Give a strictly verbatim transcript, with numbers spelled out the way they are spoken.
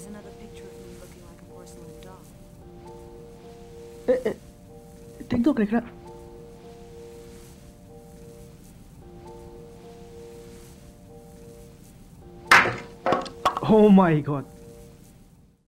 is another picture of me looking like a porcelain doll. Eh, eh. TikTok kira-kira. Oh my god.